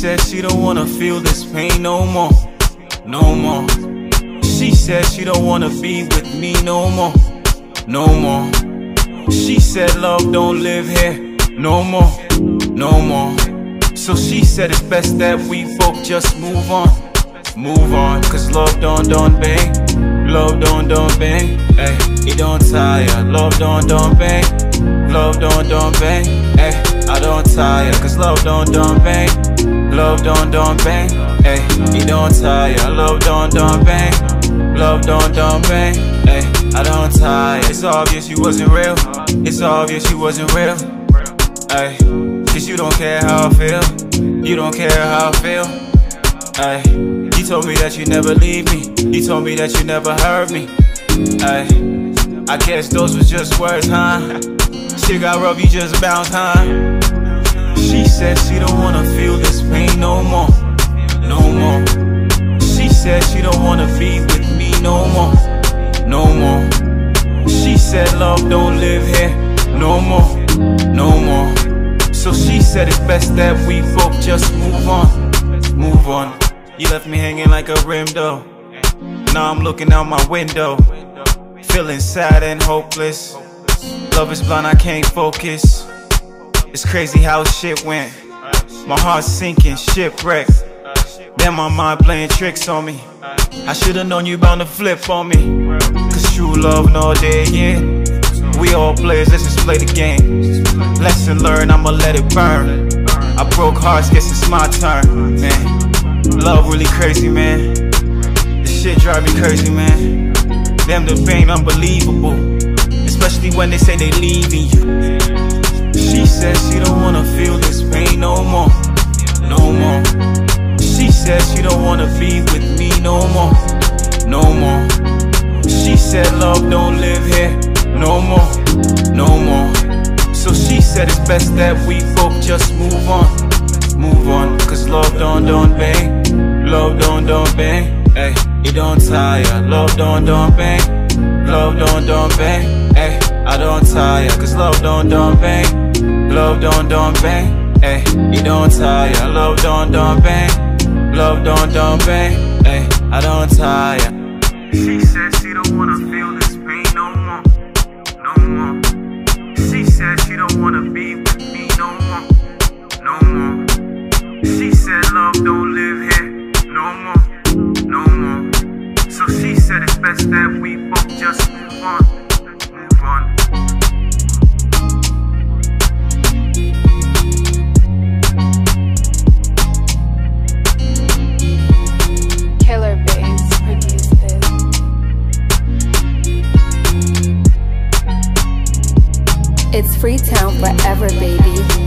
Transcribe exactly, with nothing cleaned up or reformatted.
said she don't wanna feel this pain no more, no more. She said she don't wanna be with me no more, no more. She said love don't live here no more, no more. So she said it's best that we both just move on, move on. Cause love don't, don't bang, love don't, don't bang, ay, it don't tire. Love don't, don't bang, love don't, don't bang, ay, I don't tire. Cause love don't, don't bang, love don't, don't bang, ay, it don't tire. Love don't, don't bang, love don't, don't bang, ay, I don't tire. It's obvious you wasn't real, it's obvious you wasn't real, ay, cause you don't care how I feel, you don't care how I feel, ay. You told me that you never leave me, you told me that you never hurt me, ay. I guess those was just words, huh? Shit got rough, you just bounce, huh? She said she don't wanna feel this pain no more, no more. She said she don't wanna be with me no more, no more. She said love don't live here no more, no more. So she said it's best that we both just move on, move on. You left me hanging like a rim though. Now I'm looking out my window, feeling sad and hopeless. Love is blind, I can't focus. It's crazy how shit went. My heart's sinking, shipwrecked. Then my mind playing tricks on me. I should've known you bound to flip on me. Cause true love no day again. We all players, let's just play the game. Lesson learned, I'ma let it burn. I broke hearts, guess it's my turn, man. Love really crazy, man. This shit drive me crazy, man. Damn, the pain unbelievable, especially when they say they leaving you. She said she don't wanna feel this pain no more, no more. She said she don't wanna be with me no more, no more. She said love don't live here no more, no more. So she said it's best that we both just move on, move on. Cause love don't, don't bang, love don't, don't bang, ay, it don't tire. Love don't, don't bang, love don't, don't bang, ay, I don't tire. Cause love don't, don't bang, love don't, don't bang, ay, it don't tire. Love don't, don't bang, love don't, don't bang, ay, I don't tire. She said she don't wanna feel this pain no more, no more. She said she don't wanna be with me no more, no more. She said love don't live here no more, no more. So she said it's best that we both just move on, move on. Killer Bass produced this. It's Freetown forever, baby.